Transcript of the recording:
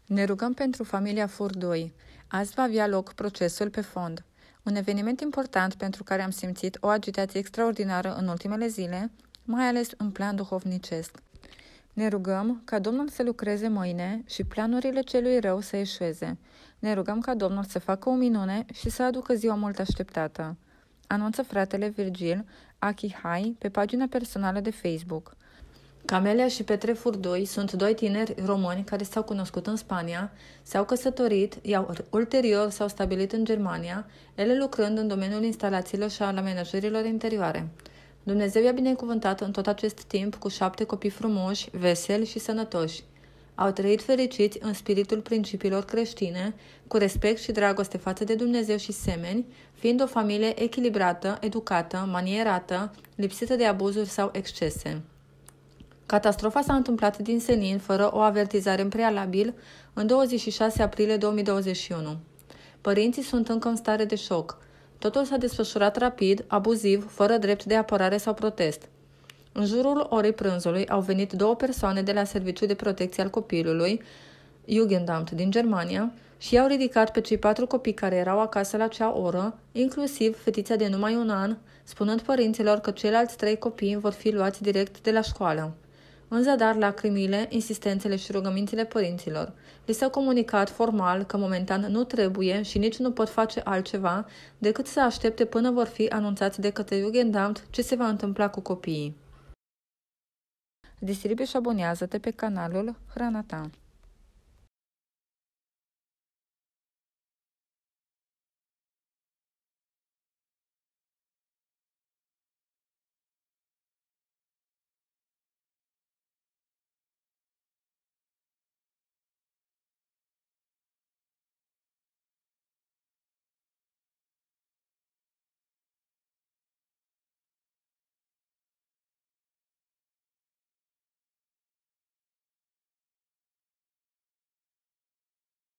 Ne rugăm pentru familia Furdui. Azi va avea loc procesul pe fond. Un eveniment important pentru care am simțit o agitație extraordinară în ultimele zile, mai ales în plan duhovnicesc. Ne rugăm ca Domnul să lucreze mâine și planurile celui rău să eșueze. Ne rugăm ca Domnul să facă o minune și să aducă ziua mult așteptată. Anunță fratele Virgil Achihai pe pagina personală de Facebook. Camelia și Petre Furdui sunt doi tineri români care s-au cunoscut în Spania, s-au căsătorit, iar ulterior s-au stabilit în Germania, ele lucrând în domeniul instalațiilor și al amenajărilor interioare. Dumnezeu i-a binecuvântat în tot acest timp cu 7 copii frumoși, veseli și sănătoși. Au trăit fericiți în spiritul principiilor creștine, cu respect și dragoste față de Dumnezeu și semeni, fiind o familie echilibrată, educată, manierată, lipsită de abuzuri sau excese. Catastrofa s-a întâmplat din senin, fără o avertizare în prealabil, în 26 aprilie 2021. Părinții sunt încă în stare de șoc. Totul s-a desfășurat rapid, abuziv, fără drept de apărare sau protest. În jurul orei prânzului au venit 2 persoane de la Serviciul de Protecție al Copilului, Jugendamt din Germania, și i-au ridicat pe cei 4 copii care erau acasă la acea oră, inclusiv fetița de numai 1 an, spunând părinților că ceilalți 3 copii vor fi luați direct de la școală. În zadar lacrimile, insistențele și rugămințile părinților. Li s-a comunicat formal că momentan nu trebuie și nici nu pot face altceva decât să aștepte până vor fi anunțați de către Jugendamt ce se va întâmpla cu copiii. Distribuie și abonează-te pe canalul Hrana Ta.